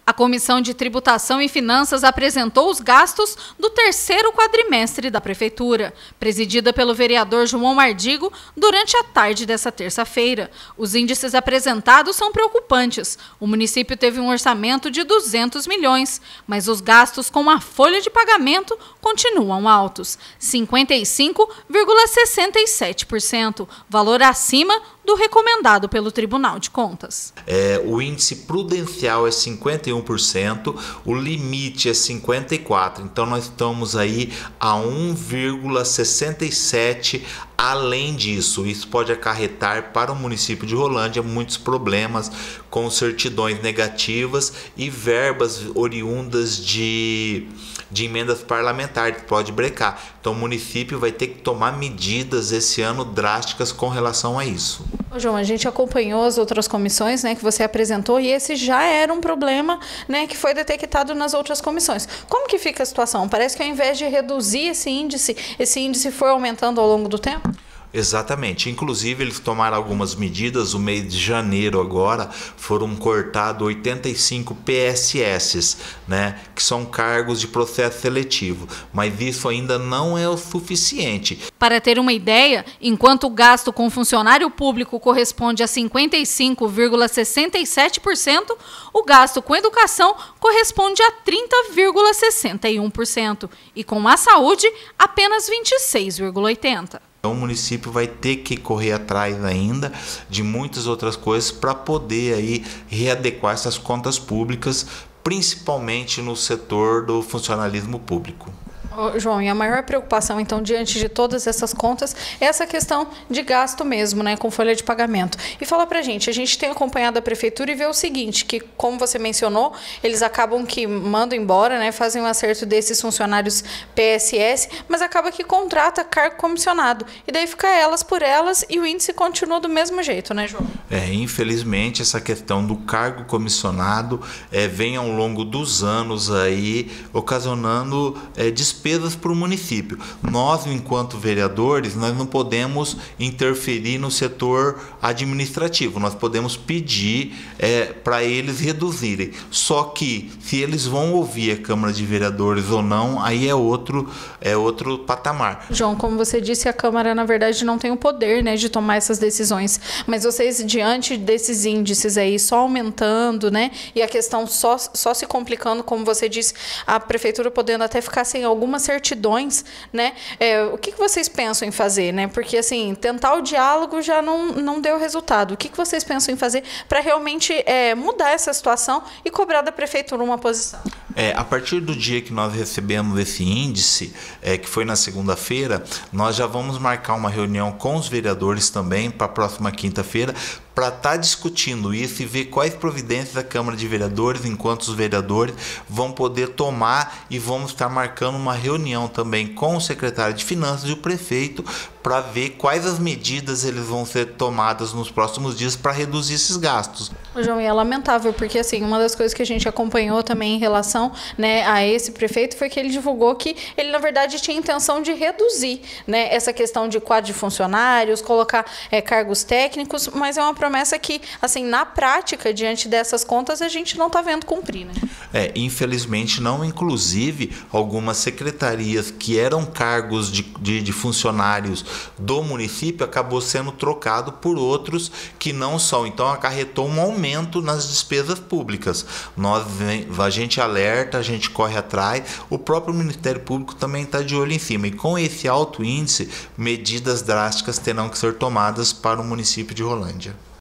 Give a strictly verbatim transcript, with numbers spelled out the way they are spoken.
A Comissão de Tributação e Finanças apresentou os gastos do terceiro quadrimestre da Prefeitura, presidida pelo vereador João Mardigo, durante a tarde dessa terça-feira. Os índices apresentados são preocupantes. O município teve um orçamento de duzentos milhões, mas os gastos com a folha de pagamento continuam altos, cinquenta e cinco vírgula sessenta e sete por cento, valor acima do recomendado pelo Tribunal de Contas. É, o índice prudencial é cinquenta e um por cento, o limite é cinquenta e quatro por cento, então nós estamos aí a um vírgula sessenta e sete por cento. Além disso, isso pode acarretar para o município de Rolândia muitos problemas com certidões negativas e verbas oriundas de, de emendas parlamentares, pode brecar. Então o município vai ter que tomar medidas esse ano drásticas com relação a isso. Ô, João, a gente acompanhou as outras comissões, né, que você apresentou, e esse já era um problema, né, que foi detectado nas outras comissões. Como que fica a situação? Parece que ao invés de reduzir esse índice, esse índice foi aumentando ao longo do tempo? Exatamente, inclusive eles tomaram algumas medidas. O mês de janeiro agora foram cortados oitenta e cinco P S S, né, que são cargos de processo seletivo, mas isso ainda não é o suficiente. Para ter uma ideia, enquanto o gasto com funcionário público corresponde a cinquenta e cinco vírgula sessenta e sete por cento, o gasto com educação corresponde a trinta vírgula sessenta e um por cento e com a saúde apenas vinte e seis vírgula oitenta por cento. Então o município vai ter que correr atrás ainda de muitas outras coisas para poder aí readequar essas contas públicas, principalmente no setor do funcionalismo público. Ô, João, e a maior preocupação, então, diante de todas essas contas, é essa questão de gasto mesmo, né, com folha de pagamento. E fala pra gente, a gente tem acompanhado a prefeitura e vê o seguinte, que, como você mencionou, eles acabam que mandam embora, né, fazem um acerto desses funcionários P S S, mas acaba que contrata cargo comissionado. E daí fica elas por elas e o índice continua do mesmo jeito, né, João? É, infelizmente, essa questão do cargo comissionado é, vem ao longo dos anos aí, ocasionando é, despesas para o município. Nós, enquanto vereadores, nós não podemos interferir no setor administrativo, nós podemos pedir é, para eles reduzirem. Só que se eles vão ouvir a Câmara de Vereadores ou não, aí é outro, é outro patamar. João, como você disse, a Câmara, na verdade, não tem o poder, né, de tomar essas decisões. Mas vocês, diante desses índices aí só aumentando, né, e a questão só, só se complicando, como você disse, a prefeitura podendo até ficar sem algumas certidões, né? É, o que, que vocês pensam em fazer, né? Porque, assim, tentar o diálogo já não, não deu resultado. O que, que vocês pensam em fazer para realmente é, mudar essa situação e cobrar da prefeitura uma posição? É, a partir do dia que nós recebemos esse índice, é, que foi na segunda-feira, nós já vamos marcar uma reunião com os vereadores também para a próxima quinta-feira, para estar tá discutindo isso e ver quais providências a Câmara de Vereadores, enquanto os vereadores vão poder tomar, e vamos estar marcando uma reunião também com o secretário de Finanças e o prefeito para ver quais as medidas eles vão ser tomadas nos próximos dias para reduzir esses gastos. João, e é lamentável, porque assim, uma das coisas que a gente acompanhou também em relação, né, a esse prefeito foi que ele divulgou que ele, na verdade, tinha intenção de reduzir, né, essa questão de quadro de funcionários, colocar é, cargos técnicos, mas é uma promessa que, assim, na prática, diante dessas contas, a gente não está vendo cumprir, né? É, infelizmente não, inclusive algumas secretarias que eram cargos de, de, de funcionários do município acabou sendo trocado por outros que não são, então acarretou um aumento nas despesas públicas. Nós, a gente alerta, a gente corre atrás, o próprio Ministério Público também está de olho em cima, e com esse alto índice, medidas drásticas terão que ser tomadas para o município de Rolândia.